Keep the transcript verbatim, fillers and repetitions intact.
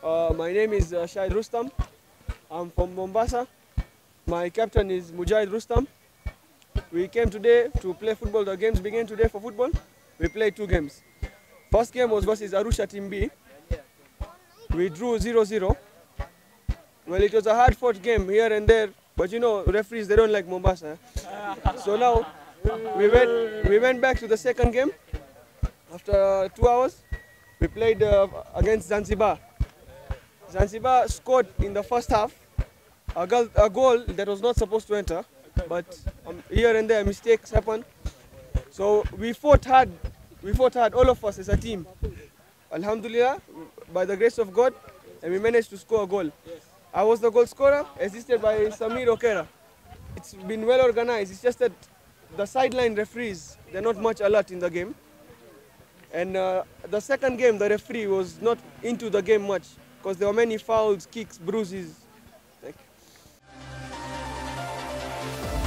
Uh, my name is uh, Shahid Rustam. I'm from Mombasa. My captain is Mujahid Rustam. We came today to play football. The games began today for football. We played two games. First game was versus Arusha Team B. We drew zero zero. Well, it was a hard-fought game here and there, but you know, referees, they don't like Mombasa. So now, we went, we went back to the second game. After two hours, we played uh, against Zanzibar. Zanzibar scored in the first half a goal, a goal that was not supposed to enter, but um, here and there mistakes happen. So we fought hard, we fought hard, all of us as a team. Alhamdulillah, by the grace of God, and we managed to score a goal. I was the goal scorer, assisted by Samir Okera. It's been well organized, it's just that the sideline referees, they're not much alert in the game. And uh, the second game, the referee was not into the game much, because there were many fouls, kicks, bruises. Like